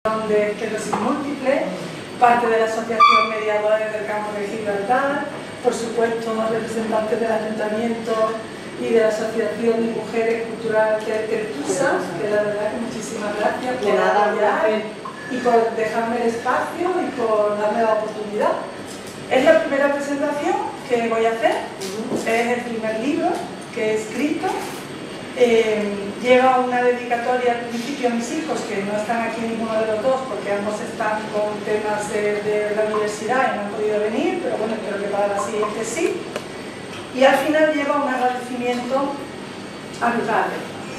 de esclerosis múltiple, parte de la Asociación Mediadores del Campo de Gibraltar, por supuesto representantes del Ayuntamiento y de la Asociación de Mujeres Culturales de Tertusa, que la verdad que muchísimas gracias por apoyar y por dejarme el espacio y por darme la oportunidad. Es la primera presentación que voy a hacer, es el primer libro que he escrito. Lleva una dedicatoria al principio a mis hijos, que no están aquí ninguno de los dos porque ambos están con temas de la universidad y no han podido venir, pero bueno, espero que para la siguiente sí. Y al final lleva un agradecimiento a mi padre.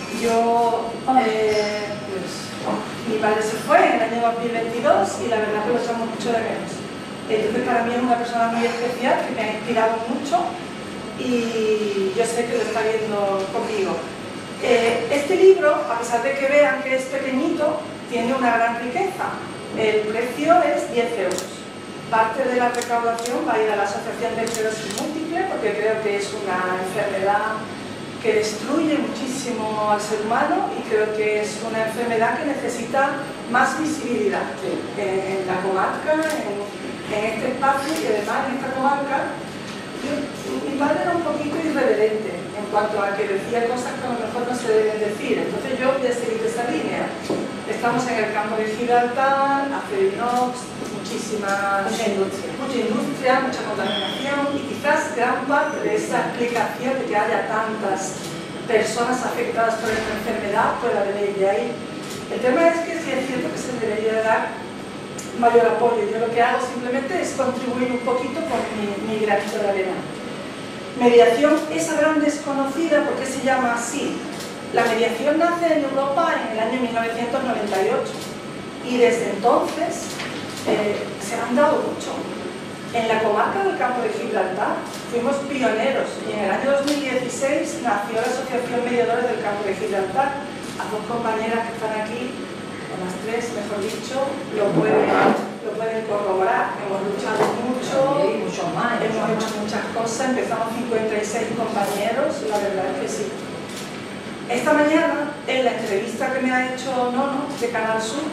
Mi padre se fue en el año 2022 y la verdad que lo echamos mucho de menos. Entonces para mí es una persona muy especial que me ha inspirado mucho y yo sé que lo está viendo conmigo. Este libro, a pesar de que vean que es pequeñito, tiene una gran riqueza. El precio es 10 euros. Parte de la recaudación va a ir a la Asociación de Esclerosis Múltiple, porque creo que es una enfermedad que destruye muchísimo al ser humano y creo que es una enfermedad que necesita más visibilidad en la comarca, en este espacio y además en esta comarca. Mi padre era un poquito irreverente en cuanto a que decía cosas que a lo mejor no se deben decir, entonces yo voy a seguir esa línea. Estamos en el campo de Gibraltar, hace inox, mucha industria, mucha contaminación y quizás gran parte de esa explicación de que haya tantas personas afectadas por esta enfermedad pueda venir de ahí. El tema es que sí es cierto que se debería dar mayor apoyo. Yo lo que hago simplemente es contribuir un poquito con mi granito de arena. Mediación, esa gran desconocida, ¿por qué se llama así? La mediación nace en Europa en el año 1998 y desde entonces se han dado mucho. En la comarca del Campo de Gibraltar fuimos pioneros y en el año 2016 nació la Asociación Mediadores del Campo de Gibraltar. Las dos compañeras que están aquí, las tres, mejor dicho, lo pueden corroborar. Hemos luchado mucho, hemos hecho muchas cosas, empezamos 56 compañeros, la verdad es que sí. Esta mañana, en la entrevista que me ha hecho Nono, de Canal Sur,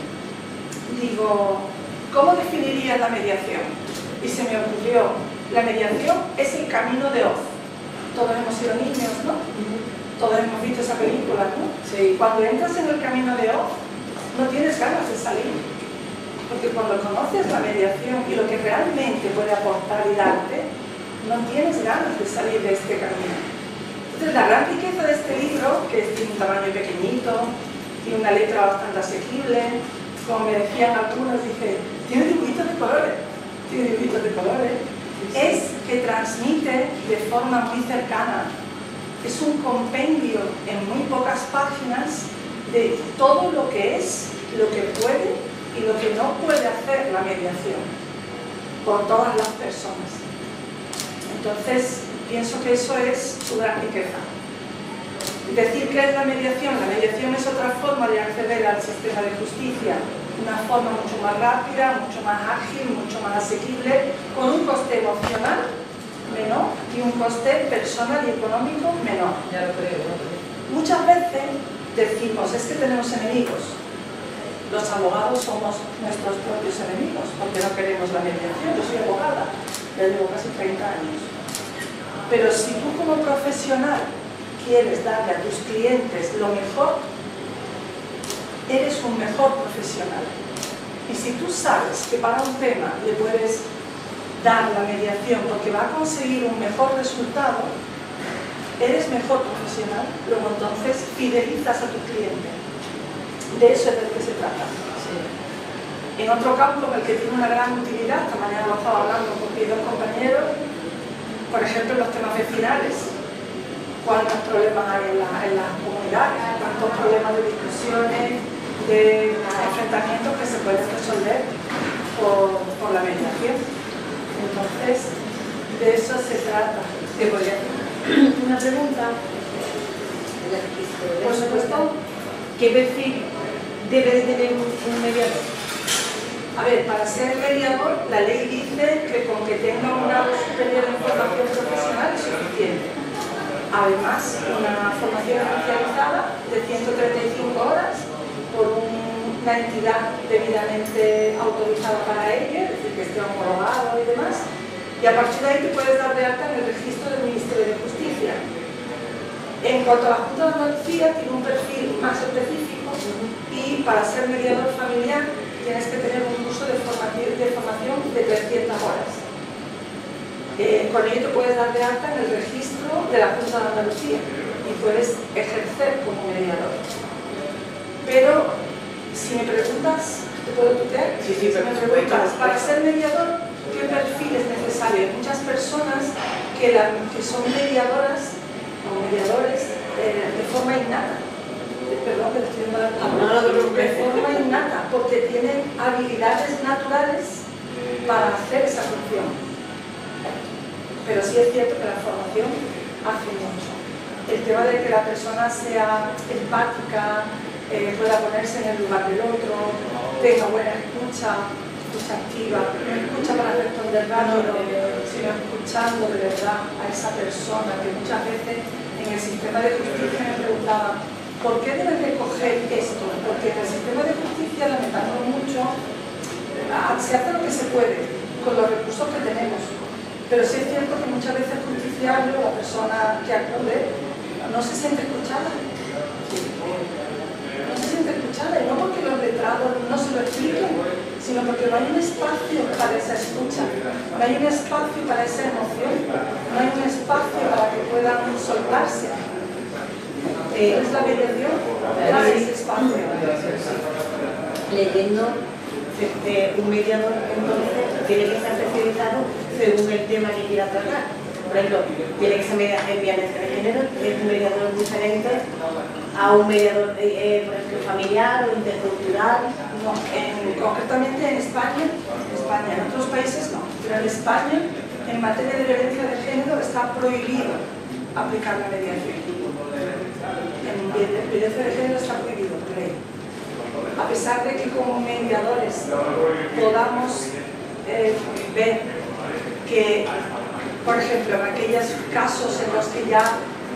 digo, ¿cómo definirías la mediación? Y se me ocurrió, la mediación es el camino de Oz. Todos hemos sido niños, ¿no? Todos hemos visto esa película, ¿no? Sí. Cuando entras en el camino de Oz, no tienes ganas de salir, porque cuando conoces la mediación y lo que realmente puede aportar y darte, no tienes ganas de salir de este camino. Entonces la gran riqueza de este libro, que tiene un tamaño pequeñito, tiene una letra bastante asequible, como me decían algunos, dije, tiene dibujitos de colores, es que transmite de forma muy cercana, es un compendio en muy pocas páginas de todo lo que es, lo que puede y lo que no puede hacer la mediación por todas las personas. Entonces, pienso que eso es su gran riqueza. Decir que es la mediación es otra forma de acceder al sistema de justicia, una forma mucho más rápida, mucho más ágil, mucho más asequible, con un coste emocional menor y un coste personal y económico menor. Ya lo creo. Muchas veces decimos, es que tenemos enemigos. Los abogados somos nuestros propios enemigos, porque no queremos la mediación. Yo soy abogada, ya llevo casi 30 años. Pero si tú como profesional quieres darle a tus clientes lo mejor, eres un mejor profesional. Y si tú sabes que para un tema le puedes dar la mediación porque va a conseguir un mejor resultado, eres mejor profesional, luego entonces fidelizas a tu cliente. De eso es de lo que se trata. Sí. En otro campo en el que tiene una gran utilidad, esta mañana lo estaba hablando con mis dos compañeros, por ejemplo los temas vecinales, cuántos problemas hay en las comunidades, cuántos problemas de discusiones, de enfrentamientos que se pueden resolver por la mediación. Entonces, de eso se trata. ¿Te podría hacer una pregunta? Por supuesto. ¿Qué perfil debe de tener un mediador? A ver, para ser mediador, la ley dice que con que tenga un grado superior en formación profesional es suficiente. Además, una formación especializada de 135 horas por un una entidad debidamente autorizada para ello, es decir, que esté homologado y demás, y a partir de ahí te puedes dar de alta en el registro del Ministerio de Justicia. En cuanto a la Junta de Andalucía, tiene un perfil más específico y para ser mediador familiar tienes que tener un curso de formación de 300 horas. Con ello te puedes dar de alta en el registro de la Junta de Andalucía y puedes ejercer como mediador. Pero si me preguntas, ¿te puedo tutear? Sí, Si me preguntas, para ser mediador, ¿qué perfil es necesario? Hay muchas personas que son mediadoras o mediadores de forma innata. Perdón, que te estoy dando la palabra. De forma innata, porque tienen habilidades naturales para hacer esa función. Pero sí es cierto que la formación hace mucho. El tema de que la persona sea empática, pueda ponerse en el lugar del otro, tenga buena escucha activa, no escucha para responder rápido, sino escuchando de verdad a esa persona, que muchas veces en el sistema de justicia me preguntaban ¿por qué deben de coger esto? Porque en el sistema de justicia, lamentamos mucho, se hace lo que se puede con los recursos que tenemos, pero sí es cierto que muchas veces el justiciable o la persona que acude no se siente escuchada. No se siente escuchada, y no porque los letrados no se lo expliquen, sino porque no hay un espacio para esa escucha, no hay un espacio para esa emoción, no hay un espacio para que puedan soltarse. Es la mediación, da ese espacio. Leyendo, un mediador entonces tiene que estar especializado según el tema que quiera tratar. Por ejemplo, tiene que ser mediador en violencia de género, es un mediador diferente a un mediador, por ejemplo, familiar o intercultural. No, concretamente en España, en otros países no, pero en España, en materia de violencia de género, está prohibido aplicar la mediación. En violencia de género está prohibido, por ley. A pesar de que como mediadores podamos ver que, por ejemplo, en aquellos casos en los que ya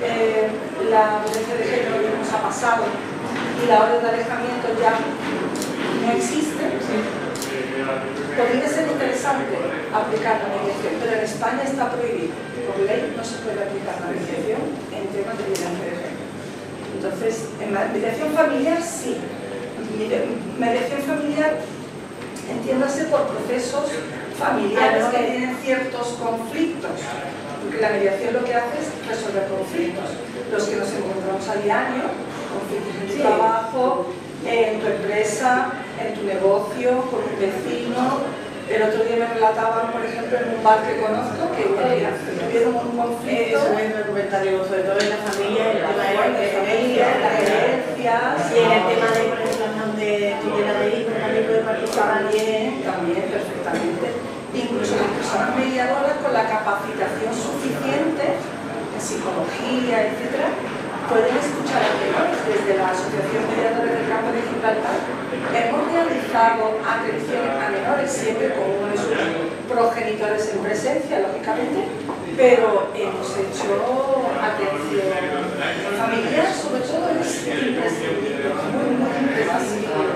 la violencia de género ya nos ha pasado y la orden de alejamiento ya no existe, podría ser interesante aplicar la mediación, pero en España está prohibido. Por ley no se puede aplicar la mediación en temas de violencia de género. Entonces, en la mediación familiar sí. Mediación familiar, entiéndase por procesos familiares que tienen ciertos conflictos, porque la mediación lo que hace es resolver conflictos, los que nos encontramos a diario, conflictos en tu trabajo, en tu empresa, en tu negocio, con un vecino. El otro día me relataban, por ejemplo, en un bar que conozco, que tuvieron un conflicto. Eso es un comentario, sobre todo en la familia, el tema de las herencias. Y en el tema de, por ejemplo, de tutela de hijos, también puede participar También, perfectamente. Incluso las personas mediadoras con la capacitación suficiente en psicología, etcétera, pueden escuchar a menores. Desde la Asociación Mediadores del Campo de Gibraltar hemos realizado atención a menores, siempre con uno de sus progenitores en presencia, lógicamente, pero hemos hecho atención familiar, sobre todo es imprescindible, muy imprescindible.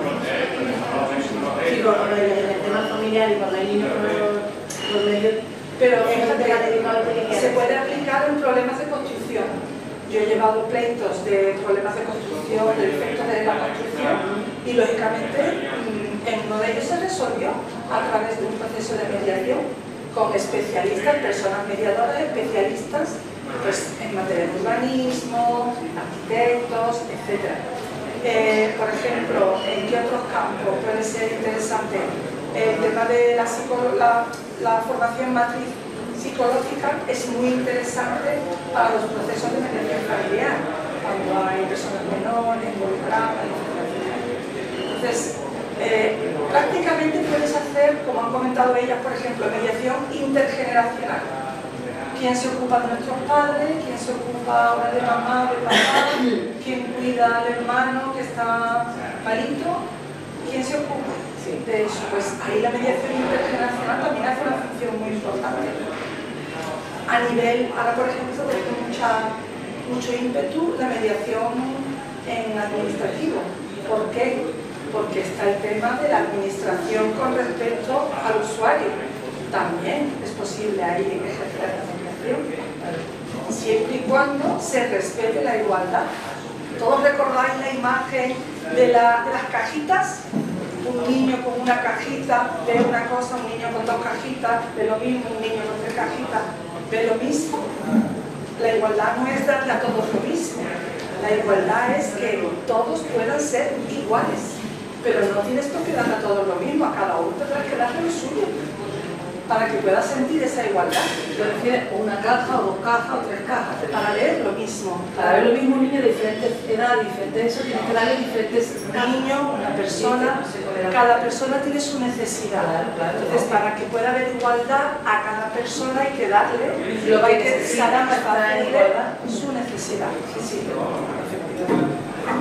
Sí, con el tema familiar y cuando hay niños por medio, pero fíjate, se puede aplicar en problemas de construcción. Yo he llevado pleitos de problemas de construcción, de defectos de la construcción, y lógicamente en uno de ellos se resolvió a través de un proceso de mediación con especialistas, personas mediadoras especialistas pues, en materia de urbanismo, arquitectos, etc. Por ejemplo, ¿en qué otros campos puede ser interesante? El tema de la formación matriz psicológica es muy interesante para los procesos de mediación familiar, cuando hay personas menores involucradas, etc. Entonces, prácticamente puedes hacer, como han comentado ellas, por ejemplo, mediación intergeneracional. ¿Quién se ocupa de nuestros padres? ¿Quién se ocupa ahora de mamá, de papá? ¿Quién cuida al hermano que está malito? ¿Quién se ocupa de eso? Pues ahí la mediación intergeneracional también hace una función muy importante. A nivel, ahora por ejemplo, tiene mucho ímpetu la mediación en administrativo. ¿Por qué? porque está el tema de la administración con respecto al usuario. También es posible ahí ejercer la mediación, siempre y cuando se respete la igualdad. ¿Todos recordáis la imagen de las cajitas? Un niño con una cajita ve una cosa, un niño con dos cajitas ve lo mismo, un niño con tres cajitas ve lo mismo. La igualdad no es darle a todos lo mismo. La igualdad es que todos puedan ser iguales. Pero no tienes por qué darle a todos lo mismo, a cada uno tendrás que darle lo suyo, para que puedas sentir esa igualdad. Yo refiero una caja, o dos cajas, o tres cajas. Para ver lo mismo. Para ver lo mismo un niño de diferentes edades, diferentes eso, tienes que darle diferentes niño, una persona, cada persona tiene su necesidad. Entonces, para que pueda haber igualdad a cada persona hay que darle lo que necesita para su necesidad. Sí, efectivamente.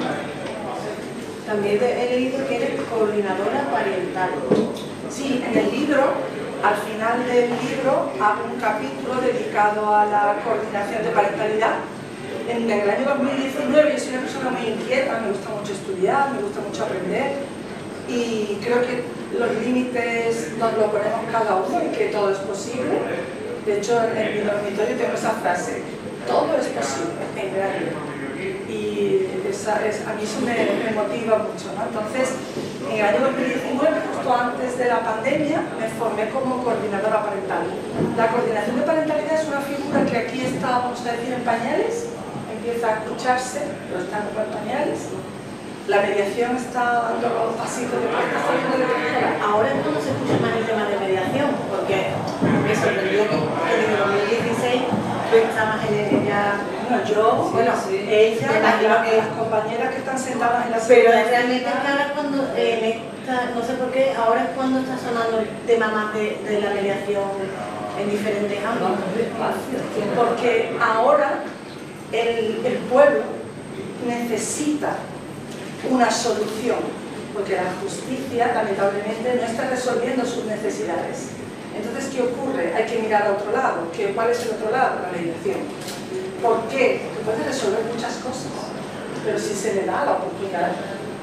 También he leído que eres coordinadora parental. Sí, en el libro, al final del libro, hago un capítulo dedicado a la coordinación de parentalidad. En el año 2019 yo soy una persona muy inquieta, me gusta mucho estudiar, me gusta mucho aprender y creo que los límites nos lo ponemos cada uno y que todo es posible. De hecho, en mi dormitorio tengo esa frase, todo es posible, en grande. Y a mí eso me motiva mucho, ¿no? Entonces, en el año 2019, justo antes de la pandemia, me formé como coordinadora parental. La coordinación de parentalidad es una figura que aquí está, vamos a decir, en pañales, empieza a escucharse, pero está en pañales. La mediación está dando los pasitos de parentalidad. Ahora es cuando se escucha más el tema de mediación, porque me sorprendió que en el 2016 tú estabas en ella. Bueno, sí. ella, las compañeras que están sentadas en la pero sala. realmente es que ahora es cuando, no sé por qué, ahora es cuando está sonando el tema más de la mediación en diferentes ámbitos. Porque ahora el pueblo necesita una solución, porque la justicia lamentablemente no está resolviendo sus necesidades. Entonces, ¿qué ocurre? Hay que mirar a otro lado. ¿Cuál es el otro lado? La mediación. ¿Por qué? Porque puede resolver muchas cosas, pero si se le da la oportunidad.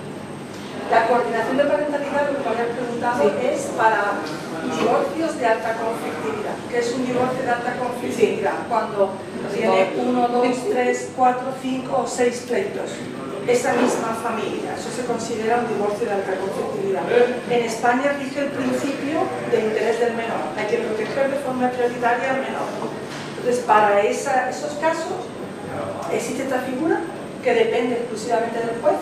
La coordinación de parentalidad, lo que me habías preguntado, es para divorcios de alta conflictividad. ¿Qué es un divorcio de alta conflictividad? Cuando tiene 1, 2, 3, 4, 5 o 6 pleitos. Esa misma familia, eso se considera un divorcio de alta conflictividad. En España rige el principio de interés del menor. Hay que proteger de forma prioritaria al menor. Entonces, para esos casos, existe esta figura que depende exclusivamente del juez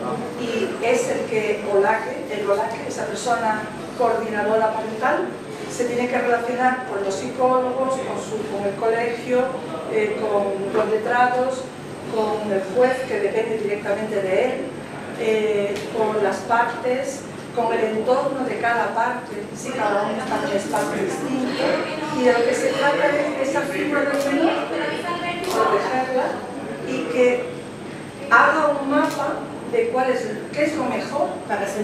y es el OLACE, esa persona coordinadora parental, se tiene que relacionar con los psicólogos, con el colegio, con los letrados, con el juez, que depende directamente de él, con las partes, con el entorno de cada parte, si cada uno está en espacio distinto, y de lo que se trata es de esa figura del menor, protegerla y que haga un mapa de qué es lo mejor para ese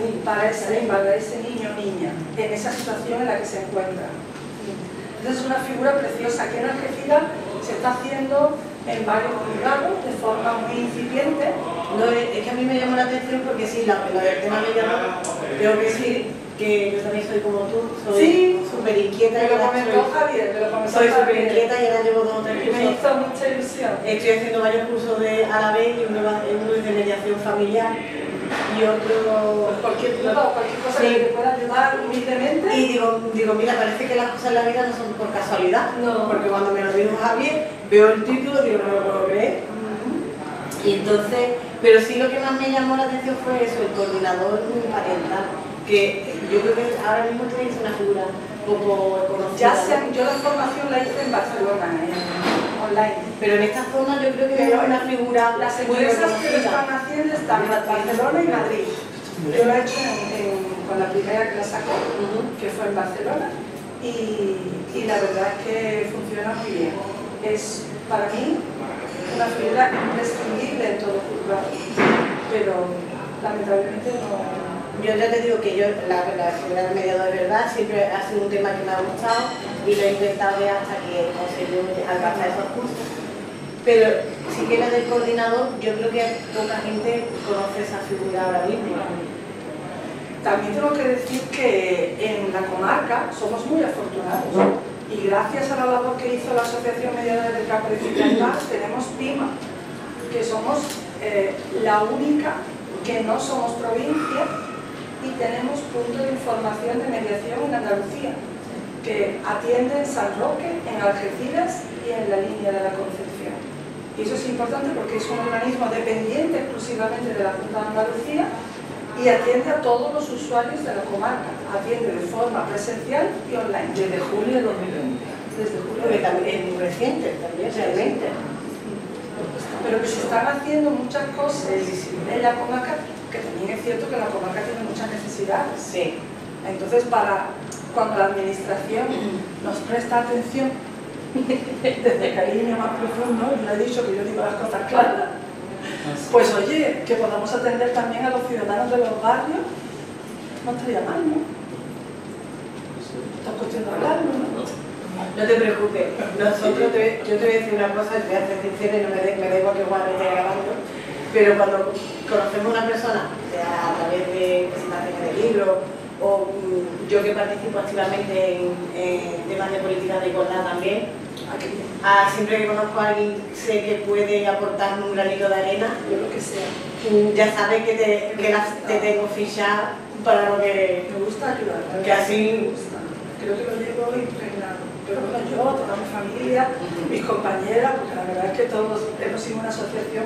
niño o niña, en esa situación en la que se encuentra. Entonces es una figura preciosa que en Algeciras se está haciendo en varios juzgados de forma muy incipiente. No, es que a mí me llamó la atención porque sí, lo del tema me llamó, tengo que decir que yo también soy como tú, soy súper inquieta. Me lo comentó Javier, soy súper inquieta y ahora llevo 2 o 3 cursos. Me hizo mucha ilusión. Estoy haciendo varios cursos a la vez y uno es de mediación familiar y otro... Cualquier duda o cualquier cosa que te pueda ayudar humildemente. Y digo, mira, parece que las cosas en la vida no son por casualidad, no. Porque cuando me lo dijo Javier, veo el título, digo, no lo puedo creer. Y entonces, pero sí lo que más me llamó la atención fue eso, el coordinador parental, que yo creo que ahora mismo tenéis una figura poco conocida. Yo la formación la hice en Barcelona, online. Pero en esta zona yo creo que es una figura. Las empresas que lo están haciendo están en Barcelona y Madrid. Yo lo he hecho con la primera que la sacó, que fue en Barcelona, y la verdad es que funciona muy bien. Es para mí una figura imprescindible en todo juzgado, pero lamentablemente no. Yo ya te digo que la figura del mediador de verdad siempre ha sido un tema que me ha gustado y lo he intentado ver hasta que conseguí alcanzar esos cursos. Pero sí que la del coordinador, yo creo que poca gente conoce esa figura ahora mismo. También tengo que decir que en la comarca somos muy afortunados y gracias a la labor que hizo la Asociación Mediadores del Campo de Gibraltar tenemos PIMA, que somos la única que no somos provincia y tenemos punto de información de mediación en Andalucía, que atiende en San Roque, en Algeciras y en la línea de la Concepción. Y eso es importante porque es un organismo dependiente exclusivamente de la Junta de Andalucía y atiende a todos los usuarios de la comarca. Atiende de forma presencial y online. Desde julio de 2020. Desde julio Porque de también es muy reciente, también realmente. Pero que se están haciendo muchas cosas en la comarca, que también es cierto que la comarca tiene muchas necesidades. Sí. Entonces, cuando la administración nos presta atención, desde cariño más profundo, y lo he dicho que yo digo las cosas claras, pues oye, que podamos atender también a los ciudadanos de los barrios, no estaría mal, ¿no? Esto es cuestión de hablarlo, ¿no? No te preocupes, yo te voy a decir una cosa, te voy a ser sincera y no me da igual que igual me esté grabando, pero cuando conocemos a una persona, sea a través de presentaciones de libros, o yo que participo activamente en temas de política de igualdad también, siempre que conozco a alguien sé que puede aportarme un granito de arena, Yo lo que sea. ya sabes que te tengo fichada para lo que... Me gusta ayudar, Que así... me gusta. Creo que lo llevo impregnado. Pero bueno, yo, toda mi familia, mis compañeras, porque la verdad es que todos hemos sido una asociación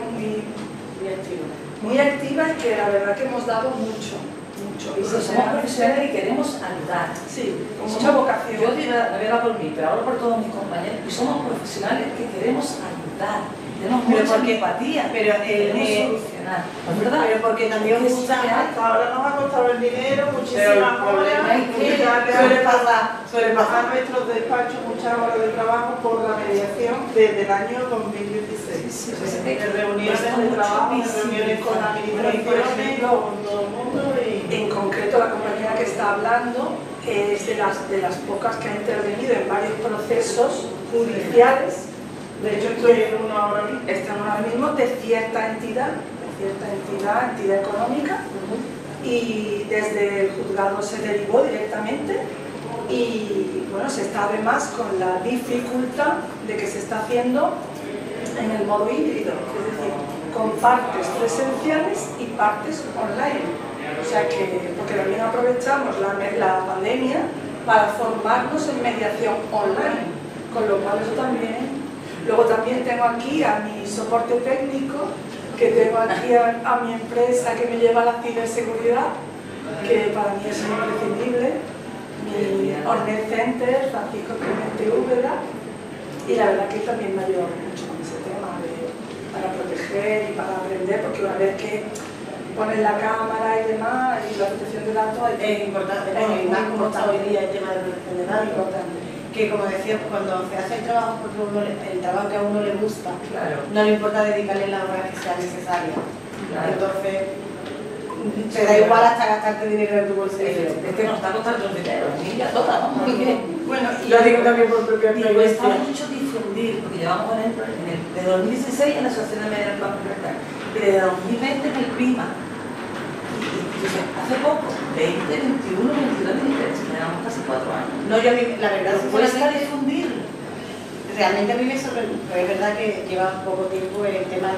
muy activa y que la verdad que hemos dado mucho. Y si somos profesionales y queremos ayudar. Sí, con mucha vocación. Yo digo, la verdad por mí, pero ahora por todos mis compañeros, y somos profesionales que queremos ayudar. Tenemos mucha empatía, pero queremos solucionar. ¿Es verdad? Pero porque también Es gusta, que Hasta ahora nos ha costado el dinero, pero el muchísimas problema horas, es que suele pasar nuestros despachos muchas horas de trabajo por la mediación desde el año 2016. De reuniones de trabajo, de reuniones con administraciones, con todo el mundo y... En concreto, la compañera que está hablando es de las pocas que ha intervenido en varios procesos judiciales. De hecho, estoy en una hora mismo. Están ahora mismo de cierta entidad económica, y desde el juzgado se derivó directamente y bueno, se está además con la dificultad de que se está haciendo en el modo híbrido, es decir, con partes presenciales y partes online. O sea que, porque también aprovechamos la pandemia para formarnos en mediación online, con lo cual eso también. Luego también tengo aquí a mi soporte técnico, que tengo aquí a mi empresa que me lleva a la ciberseguridad, que para mí es imprescindible, mi Ornet Center, Francisco Clemente Úbeda, y la verdad que también me ha ayudado mucho con ese tema para proteger y para aprender, porque una vez que pones la cámara y demás, y la protección de datos es importante, y más como está hoy día el tema de protección de datos, importante. que como decía, cuando se hace el trabajo porque el trabajo que a uno le gusta, Claro. no le importa dedicarle las horas que sean necesarias. Claro. Entonces, te da igual hasta gastarte dinero de tu bolsillo. Es que nos está costando el dinero, a mí ya toca, ¿no? Bueno, y Lo digo también por propia Y cuesta experiencia. mucho difundir, porque llevamos, por ejemplo, de 2016 en la Asociación de Medios del Banco Libertad, y de 2020 en el PRIMA. Y hace poco, 20, 21, 22, 23, llevamos casi 4 años. No, yo a mí, la verdad, Pero cuesta sinceramente, difundir. realmente a mí me sorprendió, pero es verdad que lleva poco tiempo el tema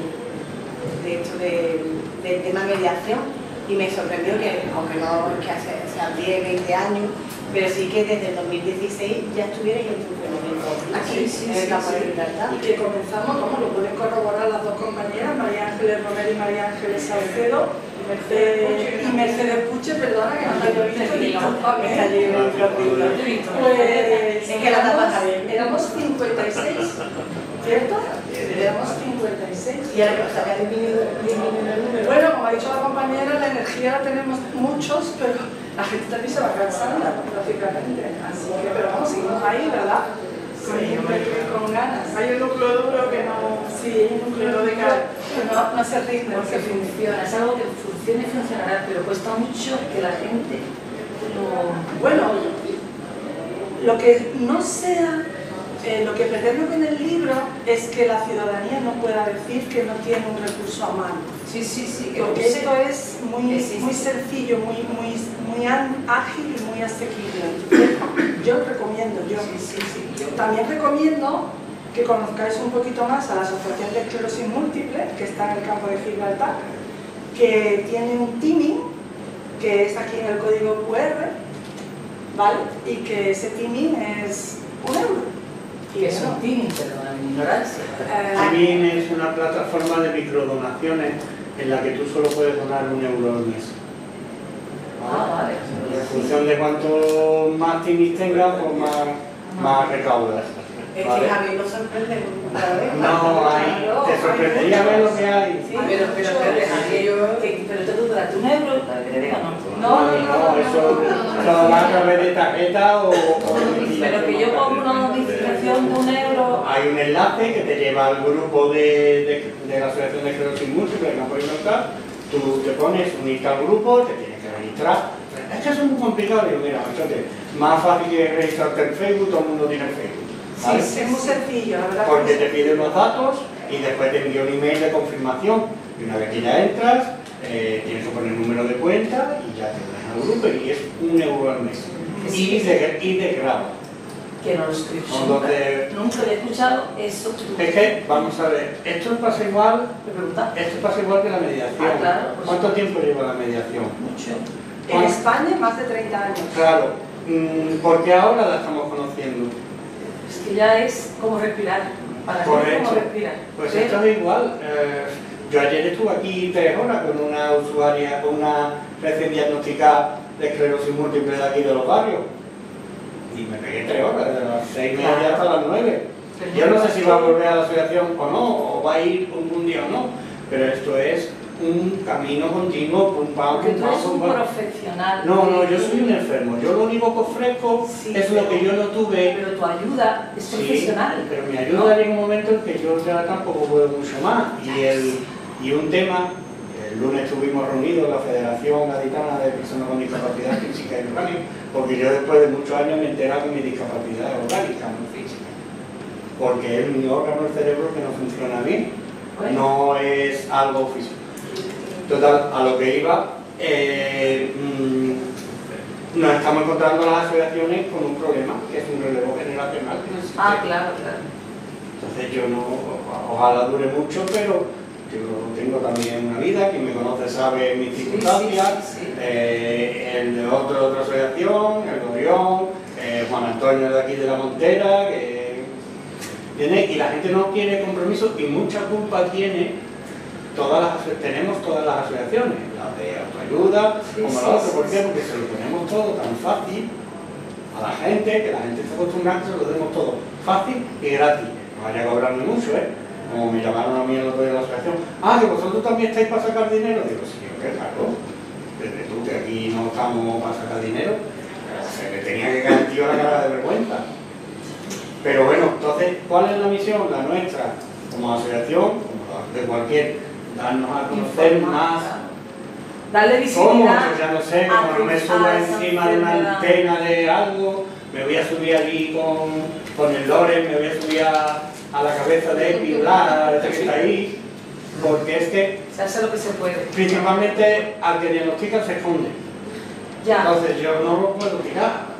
del tema mediación, y me sorprendió que, aunque no es que sean 10, 20 años, pero sí que desde el 2016 ya estuviera en funcionamiento aquí, en el campo de Gibraltar. Y que comenzamos, como lo pueden corroborar las dos compañeras, María Ángeles Romero y María Ángeles Salcedo, y Mercedes Puche, perdona, que no te había visto, discúlpame. Está allí en el micrófono. Pues Es que la tapa está bien. éramos 56, ¿cierto? Éramos 56. Y ahora, o sea, que ha disminuido el número. Bueno, como ha dicho la compañera, la energía la tenemos muchos, pero la gente también se va cansando, lógicamente. Así que, pero vamos, seguimos ahí, ¿verdad? Con ganas. Hay un núcleo duro que no... Sí, hay un núcleo de que no se rinde, Porque funciona, es algo que funciona y funcionará, pero cuesta mucho que la gente lo... Bueno, lo que no sea, lo que pretendo con el libro libro es que la ciudadanía no pueda decir que no tiene un recurso a mano. Sí, sí, sí. Que Porque esto es muy existe. sencillo, muy ágil y muy asequible. Entonces, yo recomiendo, Sí. también recomiendo que conozcáis un poquito más a la Asociación de Esclerosis Múltiple, que está en el campo de Gibraltar, que tiene un teaming, que es aquí en el código QR, ¿vale? Y que ese teaming es €1. Y es un teaming, perdón, mi ignorancia. Teaming es una plataforma de microdonaciones en la que tú solo puedes donar €1 al mes. Vale. En función de cuanto más teaming tengas, pues más recaudas. Es ¿Vale? que Javi nos sorprende cada vez. No, te sorprendería ver lo que hay. Sí, pero te dura €1, para que te diga, no. No, eso lo da a través de tarjeta o Pero que yo pongo una notificación de €1. hay un enlace que te lleva al grupo de la Asociación de Esclerosis Múltiple, que no puedes notar. Tú te pones, unirte al grupo, te tienes que registrar. Es que eso es muy complicado. Digo, mira, machote, más fácil que registrarte en Facebook, todo el mundo tiene Facebook. ¿Vale? Sí, es muy sencillo, la verdad. Porque te pide los datos y después te envía un email de confirmación. Y una vez que ya entras, tienes que poner el número de cuenta y ya te unes al grupo y es €1 al mes. Y de grado. Que no lo escribes. Entonces, Nunca he escuchado eso. es que, vamos a ver, esto pasa igual que la mediación. Ah, claro, pues. ¿Cuánto tiempo lleva la mediación? Mucho. En España, más de 30 años. Claro, porque ahora la estamos conociendo. Es que ya es como respirar. Para mí es como respirar. Pues Pero- esto es igual. Yo ayer estuve aquí 3 horas con una usuaria, con una recién diagnosticada de esclerosis múltiple de aquí de los barrios. Y me pegué 3 horas, de las 6:30 hasta las 9. Yo no sé si va a volver a la asociación o no, o va a ir un día o no, pero esto es un camino continuo, pum pam, Porque pum tú pam, eres un pum pam. profesional. No, yo soy un enfermo. Yo lo único que ofrezco Sí, es lo que yo no tuve. Pero tu ayuda es Sí, profesional. pero mi ayuda llega un momento en que yo ya tampoco puedo mucho más. Y un tema, el lunes estuvimos reunidos en la Federación Gaditana de Personas con Discapacidad Física y Orgánica, porque yo después de muchos años me he enterado que mi discapacidad es orgánica, no física. Porque es mi órgano del cerebro que no funciona bien, no es algo físico. Total, a lo que iba, nos estamos encontrando las asociaciones con un problema, que es un relevo generacional que no existe. Ah, claro. Entonces yo no, ojalá dure mucho, pero yo tengo también una vida, quien me conoce sabe mis circunstancias, Sí. el de otra asociación, el Gorión, Juan Antonio de aquí de la Montera, ¿entiendes? Y la gente no quiere compromiso y mucha culpa tiene. Tenemos todas las asociaciones, las de autoayuda, como la otra. ¿Por qué? Porque se lo ponemos todo tan fácil a la gente, que la gente está acostumbrada a que se lo demos todo fácil y gratis. No vaya a cobrarme mucho, Como me llamaron a mí el otro día de la asociación. Ah, que vosotros también estáis para sacar dinero. Digo, sí, qué claro. Desde tú que aquí no estamos para sacar dinero, se le tenía que caer el tío la cara de vergüenza. Pero bueno, entonces, ¿cuál es la misión? La nuestra, como asociación, como la de cualquier, darnos a conocer más. Darle ¿Cómo? visibilidad. Pues ya no sé, como no me subo encima de una antena de algo, me voy a subir allí con el Loren, me voy a subir a la cabeza de Epi, Lara, que está ahí, porque es que Se hace lo que se puede. principalmente al que diagnostica se esconde. Ya. Entonces yo no lo puedo tirar.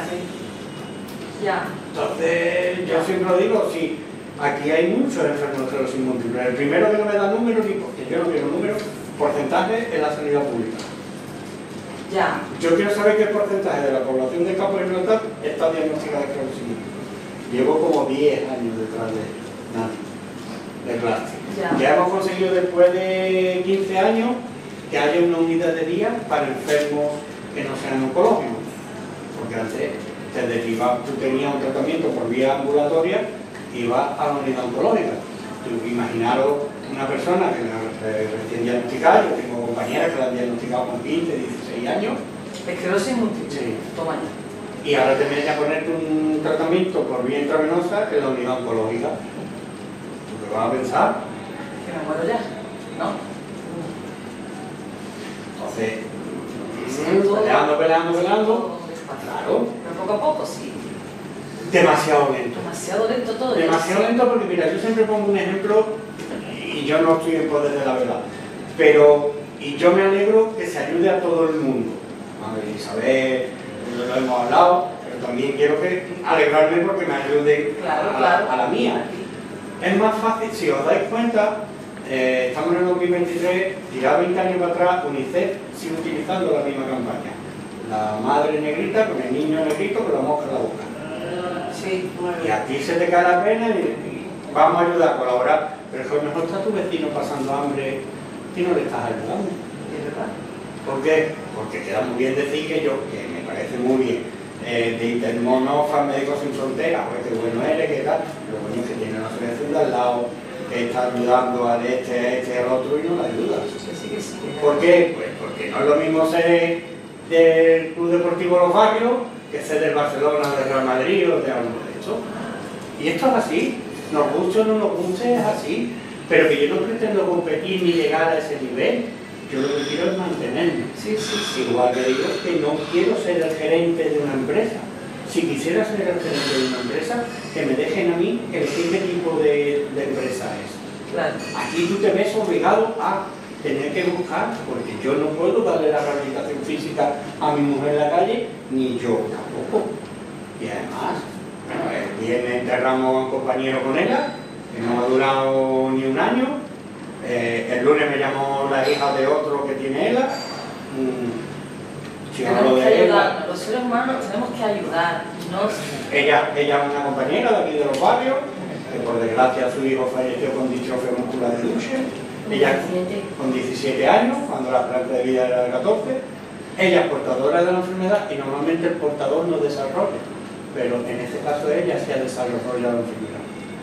Ya. Entonces yo siempre lo digo, sí, aquí hay muchos enfermos de esclerosis múltiple. El primero que no me da números, ni porque yo no quiero números, porcentaje en la sanidad pública. Ya. Yo quiero saber qué porcentaje de la población de Campo de Gibraltar está diagnosticada de esclerosis múltiple. Llevo como 10 años detrás de nadie, de clase. Ya hemos conseguido después de 15 años que haya una unidad de día para enfermos que no sean oncológicos. Porque antes te derivaba, tú tenías un tratamiento por vía ambulatoria y ibas a la unidad oncológica. Imaginaros una persona que recién diagnosticada, yo tengo compañeras que la han diagnosticado con 15, 16 años. Esclerosis múltiple. Sí. Toma ya. Y ahora te metes a ponerte un tratamiento por vía intravenosa en la unidad oncológica. ¿Tú qué vas a pensar? Que me muero ya. ¿No? Entonces, peleando. Claro. Pero poco a poco sí. Demasiado lento. demasiado lento todo. Demasiado lento porque, mira, yo siempre pongo un ejemplo, y yo no estoy en poder de la verdad, pero, y yo me alegro que se ayude a todo el mundo. A ver, Isabel, lo hemos hablado, pero también quiero alegrarme porque me ayuden a la mía. Es más fácil, si os dais cuenta, estamos en el 2023, tirar 20 años para atrás, UNICEF sigue utilizando la misma campaña. La madre negrita con el niño negrito con la mosca en la boca. Sí. Y a ti se te cae la pena y vamos a ayudar a colaborar, pero es que a lo mejor está tu vecino pasando hambre y no le estás ayudando. Es verdad. ¿Por qué? Porque queda muy bien decir que me parece muy bien, de Intermonofas, Médicos Sin Fronteras, pues qué bueno eres, qué tal, lo bueno es que tiene una asociación de al lado, que está ayudando al este, al otro y no la ayuda. Sí. ¿Por qué? Pues porque no es lo mismo ser del Club Deportivo Los Barrios que ser del Barcelona, del Real Madrid o de algo de esto. Y esto es así, nos guste o no nos guste, es así, pero que yo no pretendo competir ni llegar a ese nivel. Yo lo que quiero es mantenerme. Sí. Igual que digo que no quiero ser el gerente de una empresa. Si quisiera ser el gerente de una empresa, que me dejen a mí elegir qué tipo de empresa es. Claro. Aquí tú te ves obligado a tener que buscar, porque yo no puedo darle la rehabilitación física a mi mujer en la calle, ni yo tampoco. Y además, bueno, el viernes enterramos a un compañero con ella, que no ha durado ni un año. El lunes me llamó la hija de otro que tiene ella. Tenemos que ayudar, los seres humanos tenemos que ayudar. Ella es una compañera de aquí de Los Barrios, que por desgracia su hijo falleció con distrofia muscular de Duchenne. Ella con 17 años, cuando la esperanza de vida era de 14. Ella es portadora de la enfermedad y normalmente el portador no desarrolla, pero en este caso ella sí ha desarrollado la enfermedad.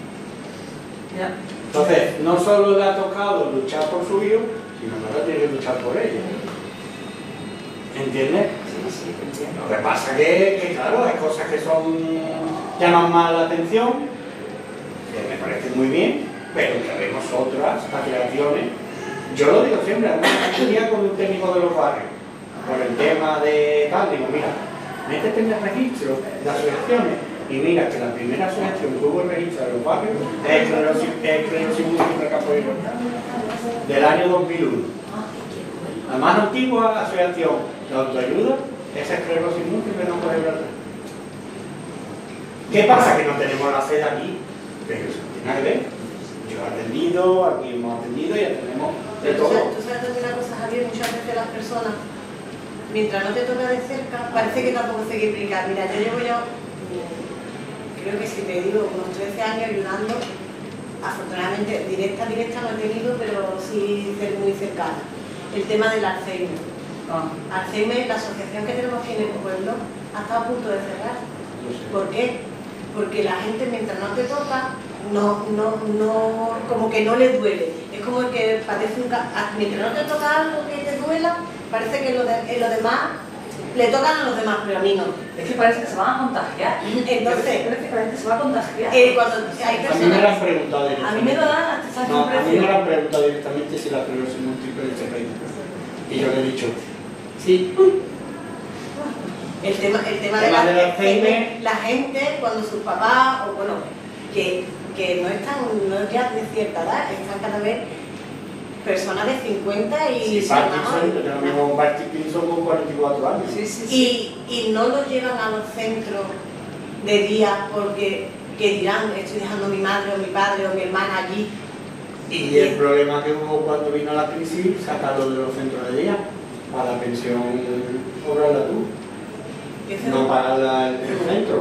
Entonces, no solo le ha tocado luchar por su hijo, sino que ahora tiene que luchar por ella. ¿Entiendes? Sí, entiendo. Lo que pasa que claro, hay cosas que llaman más la atención, que me parecen muy bien, pero que vemos otras asociaciones. Yo lo digo siempre, un día con un técnico de los barrios, por el tema de tal, digo, mira, métete en el registro de asociaciones y mira que la primera asociación que hubo el registro de los barrios es Esclerosis Múltiple Capoeira, del año 2001. La más antigua asociación de autoayuda es Esclerosis Múltiple no puede hablar. ¿Qué pasa? Que no tenemos la sede aquí, pero eso tiene que ver. Yo he atendido, aquí hemos atendido y atendemos de Pero todo. tú sabes una cosa, Javier, muchas veces las personas, mientras no te toca de cerca, parece que tampoco sé qué explicar. Mira, yo llevo ya, creo que si te digo, unos 13 años ayudando, afortunadamente directa no he tenido, pero sí muy cercana. El tema del Alzheimer. Alzheimer, la asociación que tenemos aquí en el pueblo, ha estado a punto de cerrar. ¿Por qué? Porque la gente mientras no te toca, como que no le duele. Es como el que padece mientras no te toca algo que te duela, parece que en lo demás le tocan a los demás, pero a mí no. Es que parece que se van a contagiar. Entonces, parece que la gente se va a contagiar. Cuando hay A mí me lo han personas... preguntado A directamente. mí me lo dan hasta esa No, a mí me lo impresión. han preguntado directamente si la esclerosis múltiple se reina. Y yo le he dicho, sí. El tema de del Alzheimer. la gente cuando sus papás, o bueno, que no están, no ya de cierta edad, están cada vez personas de 50 y... Sí, Parkinson, yo tengo mismo un Parkinson con 44 años. Y no lo llevan a los centros de día porque que dirán, estoy dejando a mi madre o mi padre o mi hermana allí. Y el problema que hubo cuando vino la crisis, sacarlo de los centros de día, para la pensión, cobrarla tú, no pagarla el centro.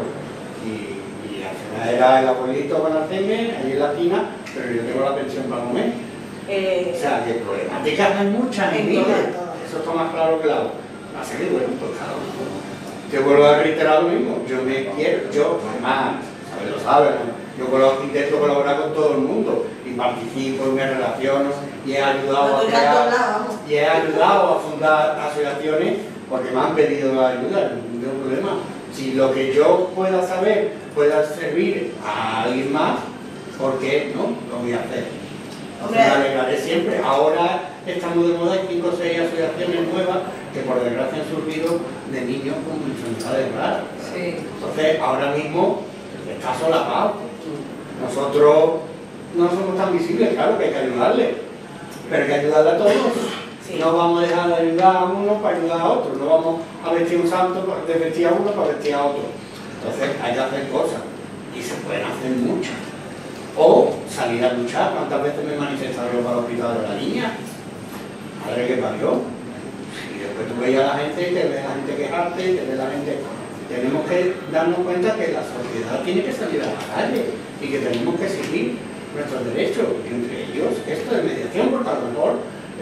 Y al final era el abuelito con Alzheimer, allí en la esquina, pero yo tengo la pensión para comer. O sea, que problemáticas hay muchas en vida. Eso está más claro que el agua. Así que bueno, pues claro. Te vuelvo a reiterar lo mismo. Yo me quiero, yo, además, lo sabes, intento colaborar con todo el mundo y participo y me relaciono y he ayudado a crear y he ayudado a fundar asociaciones porque me han pedido ayuda, no tengo problema. Si lo que yo pueda saber pueda servir a alguien más, ¿por qué no? Lo voy a hacer. Me alegraré siempre. Ahora estamos de moda, hay 5 o 6 asociaciones nuevas que por desgracia han surgido de niños con enfermedades raras. Sí. Entonces, ahora mismo está solapado. Nosotros no somos tan visibles, claro que hay que ayudarle, pero hay que ayudarle a todos. Sí. No vamos a dejar de ayudar a uno para ayudar a otro, no vamos a vestir un santo de vestir a uno para vestir a otro. Entonces hay que hacer cosas, y se pueden hacer muchas. O salir a luchar. ¿Cuántas veces me he manifestado yo para el hospital de la niña? Madre que parió. Y después tú veías a la gente, y te ves a la gente quejarte, y te ves a la gente... Tenemos que darnos cuenta que la sociedad tiene que salir a la calle y que tenemos que seguir nuestros derechos, y entre ellos esto de mediación, porque a lo mejor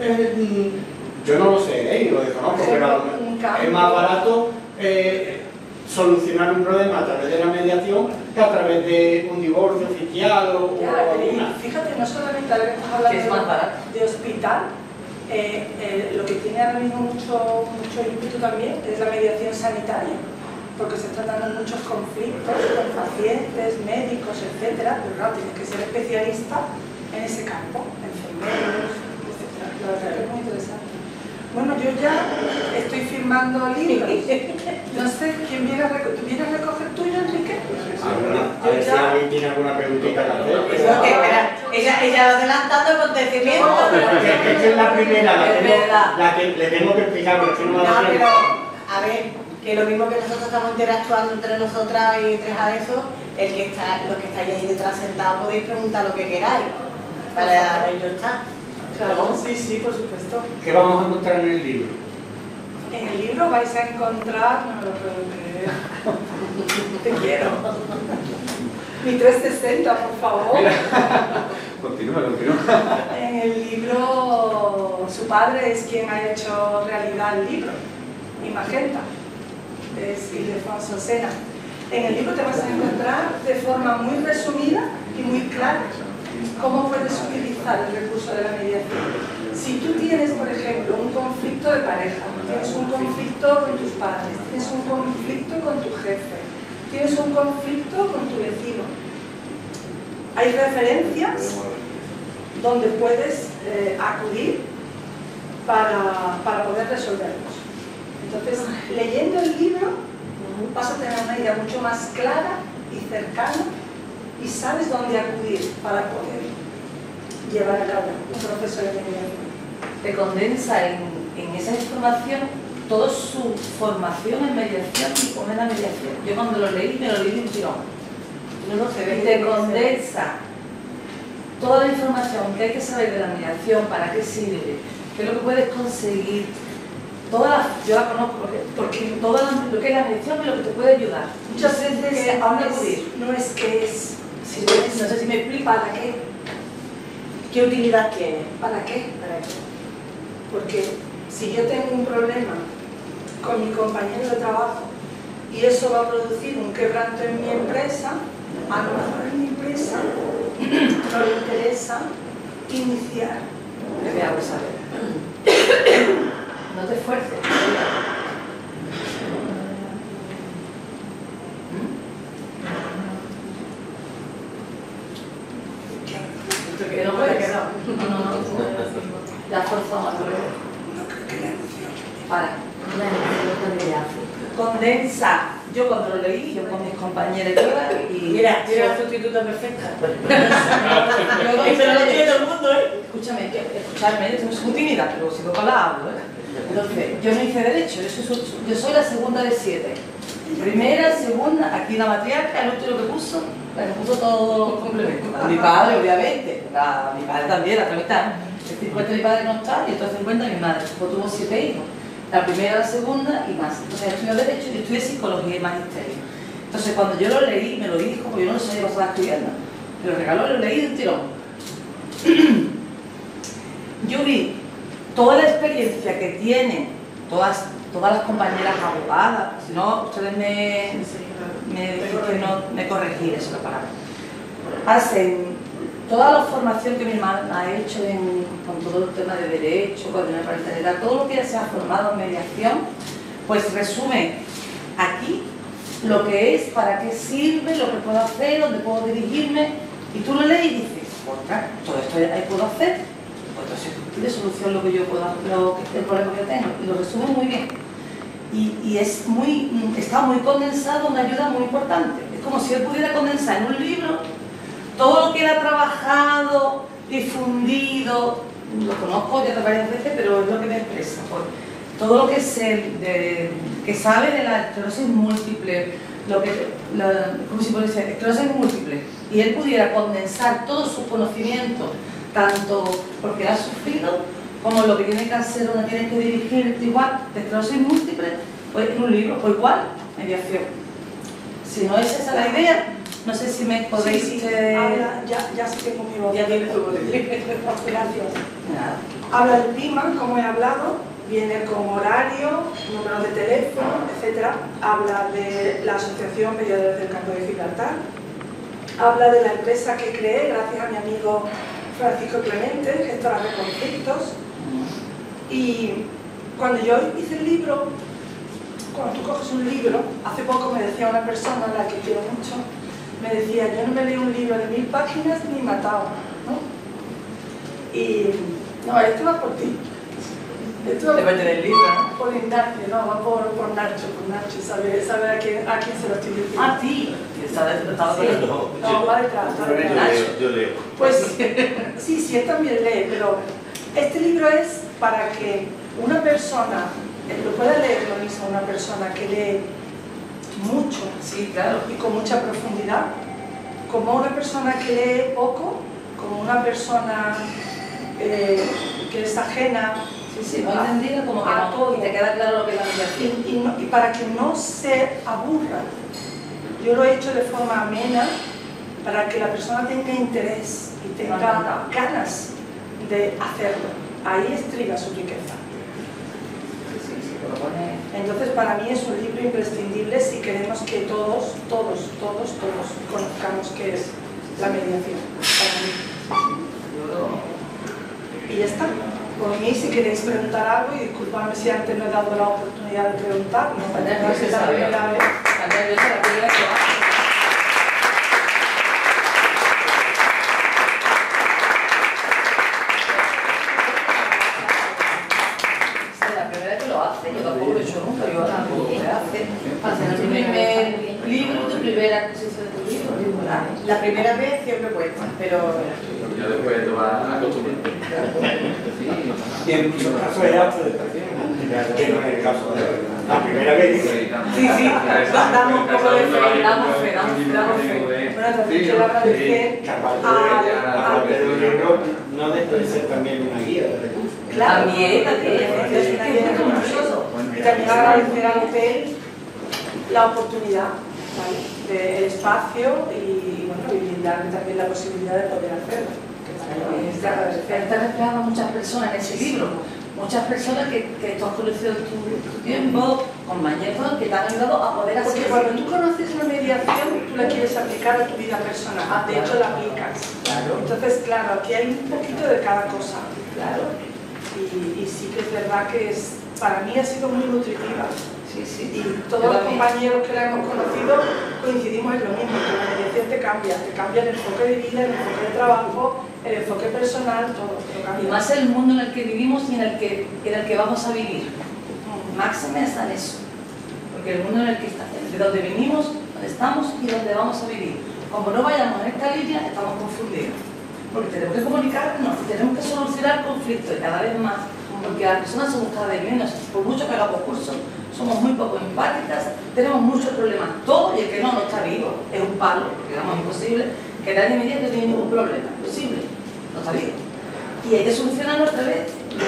yo no lo sé, lo desconozco, pero a lo mejor es más barato solucionar un problema a través de la mediación que a través de un divorcio oficial o alguna. Fíjate, no solamente ahora que estamos hablando de hospital, lo que tiene ahora mismo mucho ímpetu también es la mediación sanitaria, porque se están dando muchos conflictos con pacientes, médicos, etcétera, pero claro, tienes que ser especialista en ese campo, enfermeros, etcétera. La verdad que es muy interesante. Bueno, yo ya estoy firmando libros. No sé, ¿quién viene a recoger? ¿Tú vienes a recoger tuyo, Enrique? A ver si alguien tiene alguna preguntita que hacer. Espera, ella va adelantando el acontecimiento. Esta es la primera, la que le tengo que explicar, porque si no me da tiempo. A ver, que lo mismo que nosotros estamos interactuando entre nosotras y entre a eso, los que estáis ahí detrás sentados podéis preguntar lo que queráis. Para ello está. Claro, sí, por supuesto. ¿Qué vamos a encontrar en el libro? En el libro vais a encontrar, no me lo puedo creer, te quiero. Mi 360, por favor. Continúa. En el libro, su padre es quien ha hecho realidad el libro, y Magenta, es Ildefonso Sena. En el libro te vas a encontrar de forma muy resumida y muy clara cómo puedes utilizar el recurso de la mediación. Si tú tienes, por ejemplo, un conflicto de pareja, tienes un conflicto con tus padres, tienes un conflicto con tu jefe, tienes un conflicto con tu vecino, hay referencias donde puedes acudir para poder resolverlos. Entonces, leyendo el libro vas a tener una idea mucho más clara y cercana y sabes dónde acudir para poder llevar a cabo un proceso de mediación. Te condensa en esa información toda su formación en mediación y cómo es la mediación. Yo cuando lo leí, me lo leí de un tirón. No se ve. Y te condensa toda la información que hay que saber de la mediación, para qué sirve, qué es lo que puedes conseguir. Yo la conozco porque todo lo que es la mediación es lo que te puede ayudar. Muchas veces No es que es, no sé si me explico. ¿para qué? ¿Qué utilidad tiene? ¿Para qué? Porque si yo tengo un problema con mi compañero de trabajo y eso va a producir un quebranto en mi empresa, a lo mejor en mi empresa no le interesa iniciar. Le voy a saber. No te esfuerces. Que no puede quedar. No. Ya forzamos a tu vez. No creo que la emoción. Para. Condensa. Yo cuando lo leí, yo con mis compañeras y Mira, la sustituta perfecta. Eso lo tiene todo el mundo, Escúchame, escuchadme, yo soy muy tímida, pero si no la hablo, Entonces, yo no hice derecho, yo soy la segunda de 7. Primera, segunda, aquí la matriarca, el último que puso todos los complementos. Mi padre, obviamente, mi padre también, la mitad. El 50 de mi padre no está y el otro 50 de mi madre. Pues tuvo 7 hijos. La primera, la segunda y más. Entonces estudié Derecho y estudié Psicología y Magisterio. Entonces cuando yo lo leí, me lo dijo, porque yo no sabía lo que estaba estudiando. Me lo regaló y lo leí de un tirón. Yo vi toda la experiencia que tienen todas las compañeras abogadas, si no, ustedes me corregiré, eso es la palabra. Hacen toda la formación que mi hermana ha hecho con todo el tema de derecho, con la parentalidad, todo lo que ella se ha formado en mediación, pues resume aquí lo que es, para qué sirve, lo que puedo hacer, dónde puedo dirigirme, y tú lo lees y dices, ostras, todo esto ahí puedo hacer, pues entonces tiene solución lo que yo puedo, el problema que yo tengo, y lo resume muy bien. Y está muy condensado, una ayuda muy importante. como si él pudiera condensar en un libro todo lo que él ha trabajado, difundido, lo conozco ya varias veces, pero es lo que me expresa. Todo lo que que sabe de la esclerosis múltiple, ¿cómo se puede decir? Esclerosis múltiple, y él pudiera condensar todos sus conocimientos, tanto porque ha sufrido, como lo que tiene que hacer, donde tiene que dirigir, igual, de esclerosis múltiple, pues en un libro, o igual, mediación. Si no es esa la idea, no sé si me podéis... Sí, habla, ya sé que conmigo. Ya tienes tu voz. Gracias. Nada. Habla del PIMA, como he hablado, viene con horario, número de teléfono, etc. Habla de la Asociación Mediadores del Campo de Gibraltar. Habla de la empresa que creé gracias a mi amigo Francisco Clemente, gestora de conflictos. Y cuando yo hice el libro, cuando tú coges un libro, hace poco me decía una persona a la que quiero mucho, me decía, yo no me leo un libro de 1000 páginas ni matado, ¿no? Y no, esto va por ti. Esto Depende del libro, ¿no? por Ignacio, no, va por Nacho, sabe a quién se lo estoy diciendo. Ah, sí, estaba Sí. No, va detrás. Yo leo. Pues sí, él también lee, pero este libro es para que una persona, lo pueda leer lo mismo una persona que lee mucho, sí, claro, y con mucha profundidad, como una persona que lee poco, como una persona que es ajena. Sí, no entendida, como que a no, todo. y te queda claro lo que es la mediación. Y para que no se aburra, yo lo he hecho de forma amena, para que la persona tenga interés y tenga ganas de hacerlo. Ahí estriba su riqueza. Entonces, para mí es un libro imprescindible si queremos que todos conozcamos qué es la mediación. Para mí. Y ya está. Por mí, si queréis preguntar algo, y disculpadme si antes no he dado la oportunidad de preguntar, no es la primera vez. Yo tampoco lo he hecho nunca, yo tampoco lo hace el primer libro, tu primera exposición de tu libro. La primera vez siempre cuesta, pero ya después te vas a acostumbrar. Y en muchos casos es autodestrucción, que no es el caso de la primera vez. Sí, damos un poco de fe, damos fe. Bueno, entonces quiero agradecer Aparte de un libro, no deja de ser también una guía de recursos. Claro, También. es una guía de recursos. Y también agradecer al hotel la oportunidad, ¿vale? Del espacio y darme también la posibilidad de poder hacerlo. Está reflejado a muchas personas en ese libro, muchas personas que tú has conocido tu tiempo, compañeros que te han ayudado a poder hacer. Porque cuando tú conoces una mediación, tú la quieres aplicar a tu vida personal, de hecho la aplicas. Claro. Entonces, claro, aquí hay un poquito de cada cosa. Claro. Y sí que es verdad que para mí ha sido muy nutritiva. Sí. Y todos los compañeros que la hemos conocido coincidimos en lo mismo, que la mediación te cambia el enfoque de vida, el enfoque de trabajo, el enfoque personal, todo cambia. Y más el mundo en el que vivimos y en el que vamos a vivir. Máxime está en eso. Porque el mundo en el que está, de donde venimos, donde estamos y donde vamos a vivir. Como no vayamos en esta línea, estamos confundidos. Porque tenemos que comunicarnos, tenemos que solucionar conflictos y cada vez más. Porque las personas somos cada vez menos, por mucho que hagamos cursos, somos muy poco empáticas, tenemos muchos problemas. Todo y el que no está vivo es un palo, digamos imposible, que nadie me diga que no tiene ningún problema, imposible, no está vivo. Y hay que solucionarlo a través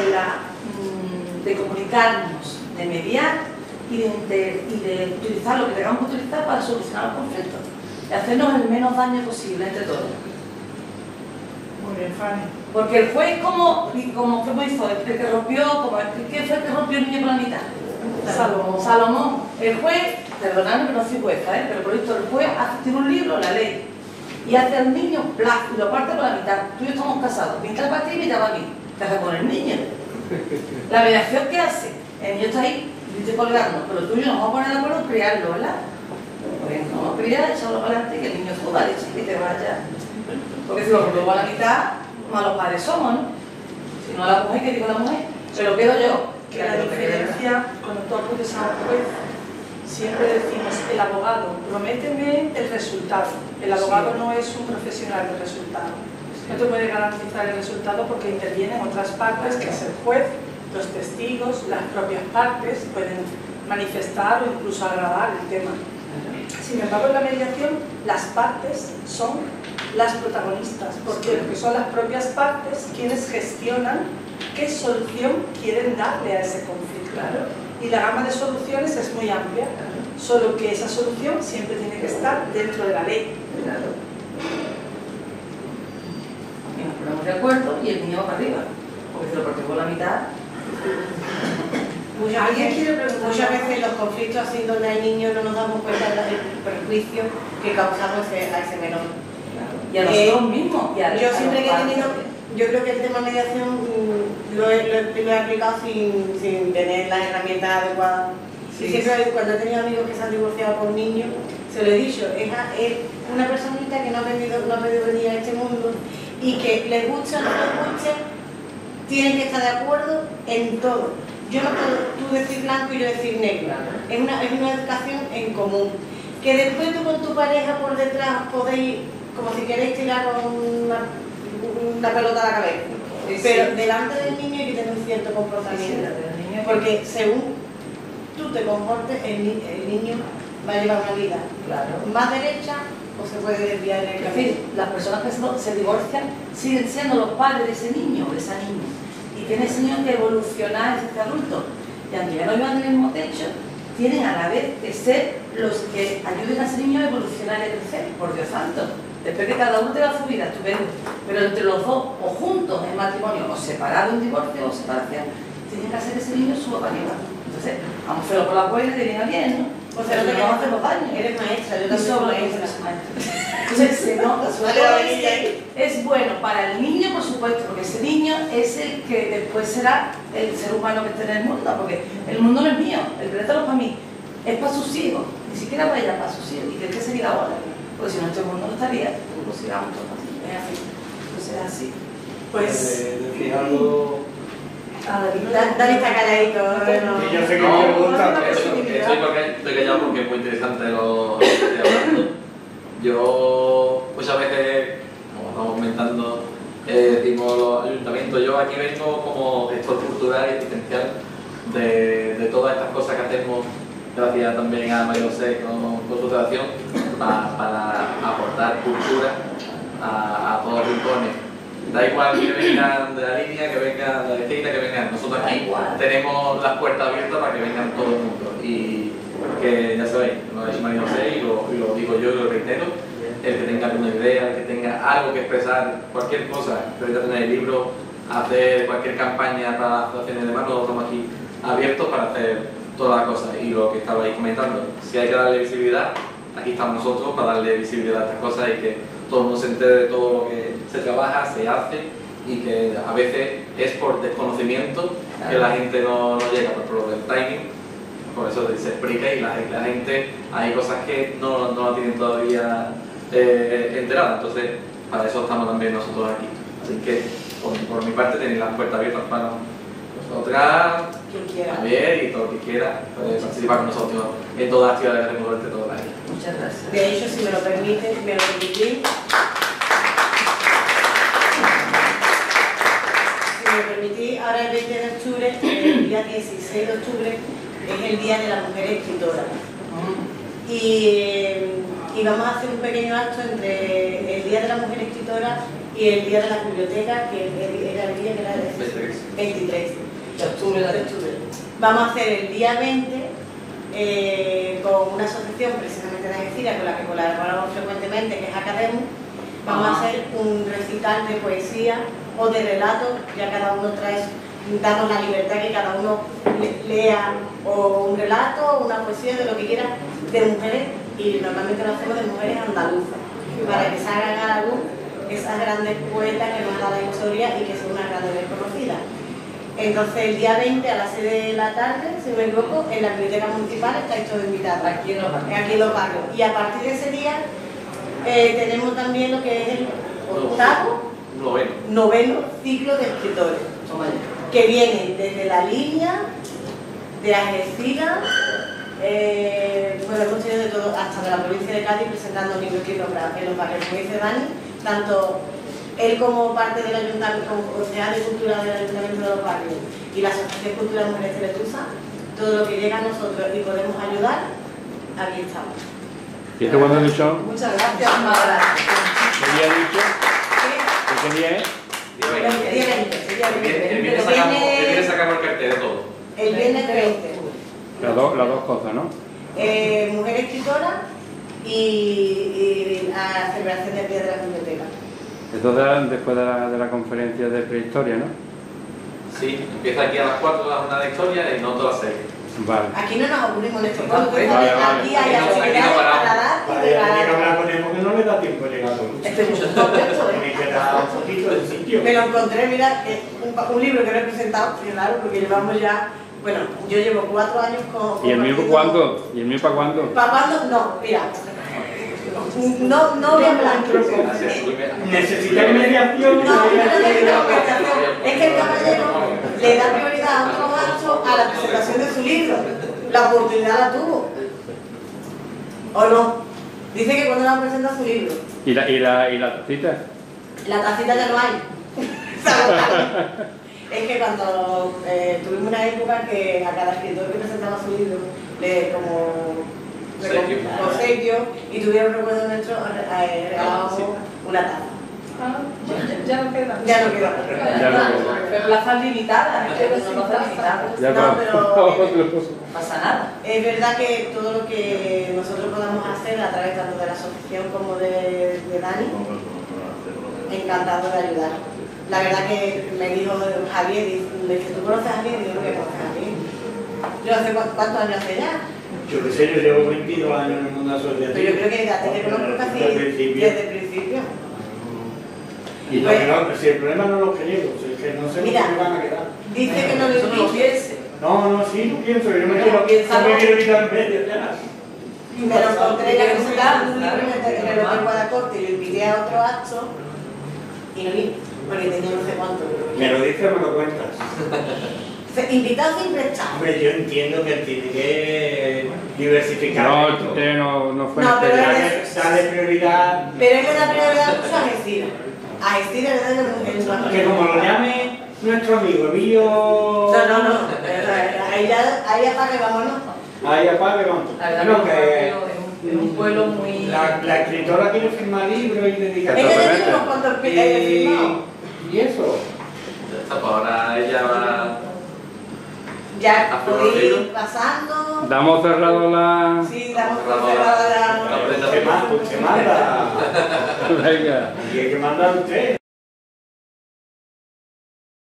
de comunicarnos, de mediar y de utilizar lo que tengamos que utilizar para solucionar los conflictos, de hacernos el menos daño posible entre todos. Muy bien, Fanny. Porque el juez, ¿cómo hizo? El que rompió, ¿quién fue el que rompió el niño por la mitad? Salomón. El juez, perdonadme que no soy jueza, pero por esto el juez tiene un libro, la ley, y hace al niño plazo y lo parte por la mitad. Tú y yo estamos casados, mitad para ti y mitad para mí. ¿Qué hace con el niño? La mediación que hace, el niño está ahí, yo estoy colgando, pero tú y yo nos vamos a poner de acuerdo en criarlo, ¿verdad? Pues no vamos a criar, echarlo para adelante y que el niño suba, que te vaya. Porque si lo rompemos a la mitad, malos padres somos, ¿no? Si no la mujer, ¿qué digo la mujer? Pero quedo yo. Que la diferencia, cuando tú acudes a un juez, siempre decimos, el abogado, prométeme el resultado. El abogado no es un profesional del resultado. No te puede garantizar el resultado porque intervienen otras partes, que es el juez, los testigos, las propias partes, pueden manifestar o incluso agravar el tema. Sin embargo, en la mediación, las partes son las protagonistas, porque son las propias partes quienes gestionan qué solución quieren darle a ese conflicto. Y la gama de soluciones es muy amplia, solo que esa solución siempre tiene que estar dentro de la ley. Y nos ponemos de acuerdo y el niño va para arriba, porque se lo partimos por la mitad. Muchas veces los conflictos así donde hay niños no nos damos cuenta del perjuicio que causamos a ese menor. Y a nosotros mismos. Yo siempre que he tenido, yo creo que el tema mediación lo he aplicado sin tener las herramientas adecuadas. Sí, y siempre cuando he tenido amigos que se han divorciado por niños, se lo he dicho, es una personita que no ha podido venir a este mundo y que les guste o no les guste, tienen que estar de acuerdo en todo. Yo no puedo tú decir blanco y yo decir negro. Es una educación en común. Que después tú con tu pareja por detrás podéis, como si queréis tirar una pelota a la cabeza. Pero delante del niño hay que tener un cierto comportamiento. Porque según tú te comportes, el niño va a llevar una vida más derecha o se puede desviar en el camino. Es decir, las personas que se divorcian siguen siendo los padres de ese niño o de esa niña. Y tiene ese niño que evolucionar en este adulto. Y aunque ya no vivan en el mismo techo, tienen a la vez que ser los que ayuden a ese niño a evolucionar y a crecer, por Dios santo. Después que cada uno tenga su vida, estupendo. Pero entre los dos, o juntos en matrimonio, o separados en divorcio o separación, tienen que hacer ese niño su pareja. Entonces, vamos a hacerlo por la puerta y te viene bien, ¿no? O sea, no te vamos a hacer los daños. Eres maestra, yo Y también soy sobre maestra. Entonces, se nota, sobre todo es bueno para el niño, por supuesto, porque ese niño es el que después será el ser humano que esté en el mundo, porque el mundo no es mío, el planeta no es para mí, es para sus hijos, ni siquiera para ella, para sus hijos, y tiene que seguir ahora, porque si no este mundo no estaría, no sigamos todos así, es así, entonces es así. Pues... decir algo... Dale está calladito. Y yo sé que No, me gusta, estoy callado porque es muy interesante lo que estoy hablando. Yo muchas veces, como estamos comentando, decimos los ayuntamientos, yo aquí vengo como gestor cultural y asistencial de todas estas cosas que hacemos, gracias también a María José con su relación, para aportar cultura a todos los rincones. Da igual que vengan de la línea, que vengan de la esquina, que vengan. Nosotros aquí tenemos las puertas abiertas para que vengan todo el mundo. Y que ya sabéis, lo ha dicho María José y lo digo yo y lo reitero, el que tenga alguna idea, el que tenga algo que expresar, cualquier cosa, que tener el libro, hacer cualquier campaña para las asociaciones de manos, nosotros estamos aquí abiertos para hacer todas las cosas. Y lo que estabais comentando, si hay que darle visibilidad, aquí estamos nosotros para darle visibilidad a estas cosas y que todo el mundo se entere de todo lo que se trabaja, se hace y que a veces es por desconocimiento que la gente no llega, por lo del timing, por eso se explica y la gente, hay cosas que no la tienen todavía enterada, entonces para eso estamos también nosotros aquí. Así que por mi parte tenéis las puertas abiertas para nosotras, Javier y todo el que quiera puede participar con nosotros en todas las actividades que hacemos durante todo el año. Muchas gracias. De hecho, si me lo permitís, ahora el 20 de octubre, el día 16 de octubre, es el Día de la Mujer Escritora. Y vamos a hacer un pequeño acto entre el Día de la Mujer Escritora y el Día de la Biblioteca, que era el día que era el 23 de octubre. Vamos a hacer el día 20 con una asociación precisamente de Algeciras con la que colaboramos frecuentemente, que es Academu. Vamos a hacer un recital de poesía o de relatos, ya cada uno damos la libertad que cada uno lea o un relato o una poesía de lo que quiera de mujeres, y normalmente lo hacemos de mujeres andaluzas, para que salgan a la luz esas grandes poetas que nos ha dado la historia y que son unas grandes desconocidas. Entonces el día 20 a las 6 de la tarde, si no me equivoco, en la biblioteca municipal estáis todos invitados. Aquí en los barrios. Y a partir de ese día tenemos también lo que es el noveno ciclo de escritores, que viene desde la línea de Algeciras, Bueno, hemos tenido de todo, hasta de la provincia de Cádiz, presentando libros en los barrios, como dice Dani, tanto él como parte del ayuntamiento, como concejal de cultura del ayuntamiento de los barrios y la Asociación Cultural Mujeres de Letusa, todo lo que llega a nosotros y podemos ayudar, aquí estamos. ¿Y esto cuándo has dicho? Muchas gracias. Muchas gracias. ¿Qué día has dicho? ¿Qué día es? El viernes sacamos el cartel de todo. El viernes 20. Las dos cosas, ¿no? Mujer escritora y la celebración del Día de la Biblioteca. Esto después de la conferencia de prehistoria, ¿no? Sí, empieza aquí a las 4 la jornada de historia y no todas las 6. Vale. Aquí no nos aburrimos en estos casos, Vale, aquí hay actividades para dar y Vale, aquí no preparar. me la ponemos que no le da tiempo a llegar a todo. Esto es mucho correcto, Tiene que dar un poquito de sitio. Me lo encontré, mira, un libro que no he presentado, claro, porque llevamos ya, bueno, yo llevo 4 años con... ¿Y el mío para cuándo? ¿Y el mío para cuándo? ¿Para cuándo? No, mira, no voy a hablar. Necesitáis mediación. Es que el caballero le da prioridad a otro gasto a la presentación de su libro. La oportunidad la tuvo. ¿O no? Dice que cuando la presenta su libro. ¿Y la tacita? La tacita ya no hay. Es que cuando tuvimos una época que a cada escritor que presentaba su libro le como obsequio y tuvieron recuerdo nuestro, regalábamos una taza. Ya no queda. Ya no queda. Pero plazas limitadas, es que no son plazas limitadas. Ya No, pero No pasa nada. es verdad que todo lo que nosotros podamos hacer a través tanto de la asociación como de Dani, encantado de ayudar. La verdad que me dijo Javier, dice, ¿tú conoces a Javier? Y digo, ¿qué conoces a Javier? Yo hace cuántos años hace ya. Yo qué sé, yo llevo 22 años en el mundo asociativo. Pero yo creo que ya te conozco casi desde el principio. Y lo que no, si el problema no es los que llevo, es que no sé Mira, cómo van a quedar. Dice que no Eso no lo lo piense. No, sí, lo pienso, yo me No, piénsalo. quiero quitar en medio ya. Me lo encontré ya presentando un libro en el Hotel Guadacorte y lo invité a otro acto y no vine, porque tenía no sé cuánto. Me lo dices, me lo cuentas. Invitado siempre está. Hombre, yo entiendo que tiene que diversificar. No, esto. no fue No, pero Dale prioridad. Pero él le da prioridad mucho a Gestira. A Gestira le da el más. Que como lo llame nuestro amigo Emilio. No. Ahí apaga y vámonos. Ahí apague, vamos. La verdad Bueno, que es un pueblo muy... la escritora quiere firmar libros y dedicar. Ella ya tiene unos cuantos firmados. ¿Y eso? Pues ahora ella va... Ya podéis ir pasando. Damos cerrado la... Sí, damos por cerrada la... Se manda. Venga. Y hay que mandar usted.